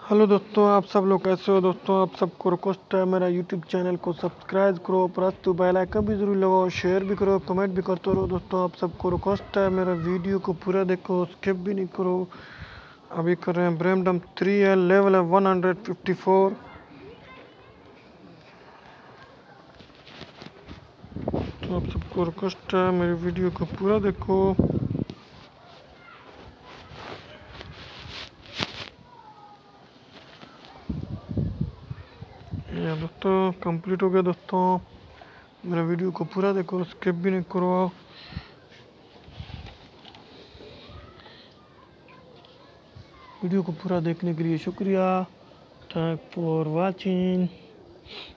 Hello दोस्तों, आप सब लोग कैसे हो। दोस्तों, आप सबको रिक्वेस्ट है मेरा यूट्यूब चैनल को सब्सक्राइब करो, प्लस तो बेल आइकन भी जरूर लगाओ, शेयर भी करो, कमेंट भी करते रहो। दोस्तों, आप सबको रिक्वेस्ट है मेरा वीडियो को पूरा देखो, स्किप भी नहीं करो। अभी कर रहे हैं ब्रैमडम 3 है, लेवल है 154। तो आप सबको रिक्वेस्ट है मेरी वीडियो को पूरा देखो। ये दोस्तों कंप्लीट हो गया। दोस्तों, मेरा वीडियो को पूरा देखो, स्किप भी नहीं करो। वीडियो को पूरा देखने के लिए शुक्रिया। Thank for watching.